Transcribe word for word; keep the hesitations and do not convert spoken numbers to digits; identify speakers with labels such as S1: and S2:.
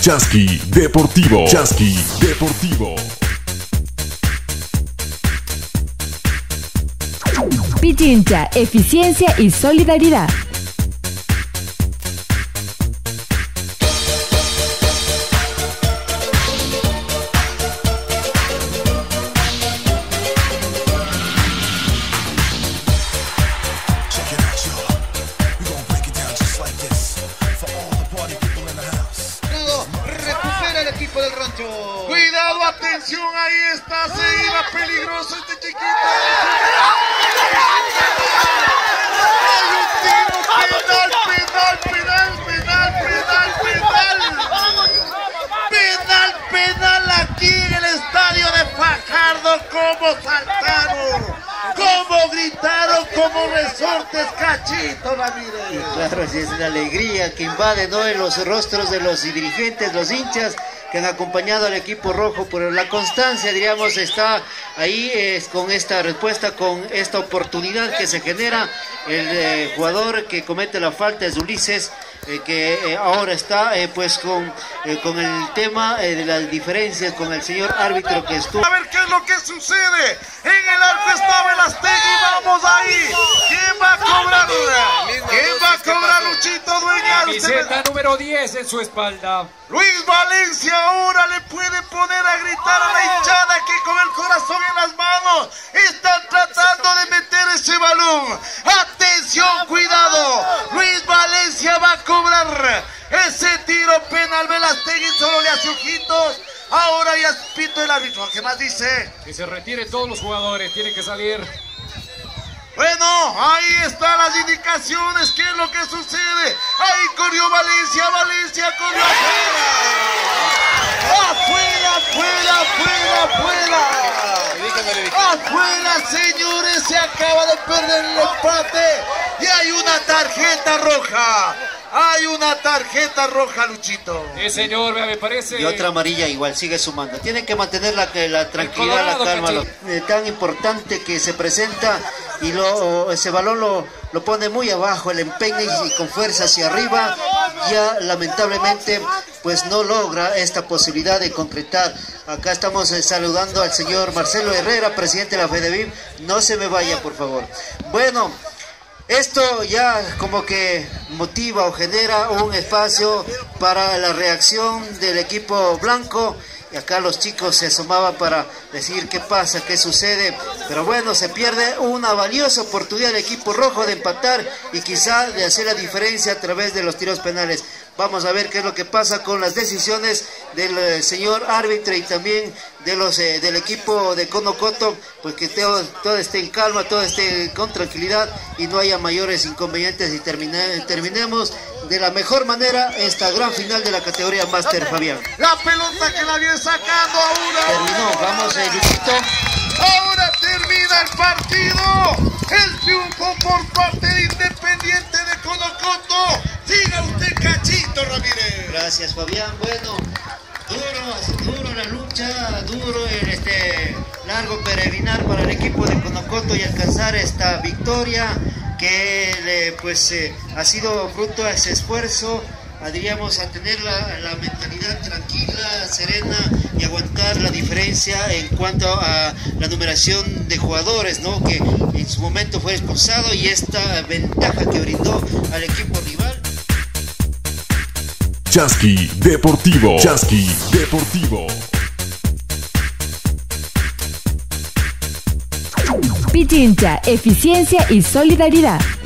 S1: Chasqui Deportivo. Chasqui Deportivo.
S2: Pichincha, eficiencia y solidaridad.
S3: Del rancho. Cuidado, atención, ahí está, se iba peligroso este chiquito. Hay un tiro, penal, penal, penal, penal, penal, penal. Penal, penal aquí en el estadio de Fajardo. Cómo saltaron, cómo gritaron, como resortes, Cachito Ramírez.
S4: Claro, así es una alegría que invade, ¿no?, en los rostros de los dirigentes, los hinchas que han acompañado al equipo rojo, pero la constancia, diríamos, está ahí eh, con esta respuesta, con esta oportunidad que se genera. El eh, jugador que comete la falta es Ulises, eh, que eh, ahora está eh, pues con, eh, con el tema eh, de las diferencias con el señor árbitro que estuvo.
S3: A ver qué es lo que sucede. En el arco está Velastegui, vamos ahí. ¿Quién va a cobrar? ¿Quién va a cobrar, Luchito Dueñas?
S5: Camiseta número diez en su espalda.
S3: Luis Valencia ahora le puede poner a gritar a la hinchada que con el corazón en las manos están tratando de meter ese balón. Atención, cuidado. Luis Valencia va a cobrar ese tiro penal. Velastegui solo le hace ojitos. Ahora ya pito el árbitro. ¿Qué más dice?
S5: Que se retiren todos los jugadores, tienen que salir.
S3: Bueno, ahí están las indicaciones. ¿Qué es lo que sucede? Ahí corrió Valencia, Valencia corrió afuera. Afuera, afuera, afuera, afuera. Afuera, señores, se acaba de perder el empate. Y hay una tarjeta roja. Hay una tarjeta roja, Luchito.
S5: Sí, señor, me parece.
S4: Y otra amarilla igual, sigue sumando. Tienen que mantener la, la tranquilidad, la calma. Lo, eh, tan importante que se presenta y lo, ese balón lo, lo pone muy abajo, el empeño y, y con fuerza hacia arriba. Ya lamentablemente pues no logra esta posibilidad de concretar. Acá estamos eh, saludando al señor Marcelo Herrera, presidente de la FEDEVIP. No se me vaya, por favor. Bueno, esto ya como que motiva o genera un espacio para la reacción del equipo blanco. Y acá los chicos se asomaban para decir qué pasa, qué sucede. Pero bueno, se pierde una valiosa oportunidad del equipo rojo de empatar y quizá de hacer la diferencia a través de los tiros penales. Vamos a ver qué es lo que pasa con las decisiones del eh, señor árbitro y también de los eh, del equipo de Conocoto, pues que todo, todo esté en calma, todo esté con tranquilidad y no haya mayores inconvenientes y termine, terminemos de la mejor manera esta gran final de la categoría Máster, Fabián.
S3: La pelota que la viene sacando ahora.
S4: Terminó, vamos, eh, Luchito.
S3: Ahora termina el partido. El triunfo por parte de Independiente de Conocoto. Siga usted, Cachito Ramírez.
S4: Gracias, Fabián. Bueno, duro, duro la lucha, duro el este largo peregrinar para el equipo de Conocoto y alcanzar esta victoria que le, pues eh, ha sido fruto de ese esfuerzo, a, diríamos, a tener la, la mentalidad tranquila, serena y aguantar la diferencia en cuanto a la numeración de jugadores, ¿no?, que en su momento fue expulsado, y esta ventaja que brindó al equipo rival.
S1: Chasqui Deportivo. Chasqui Deportivo.
S2: Pichincha, eficiencia y solidaridad.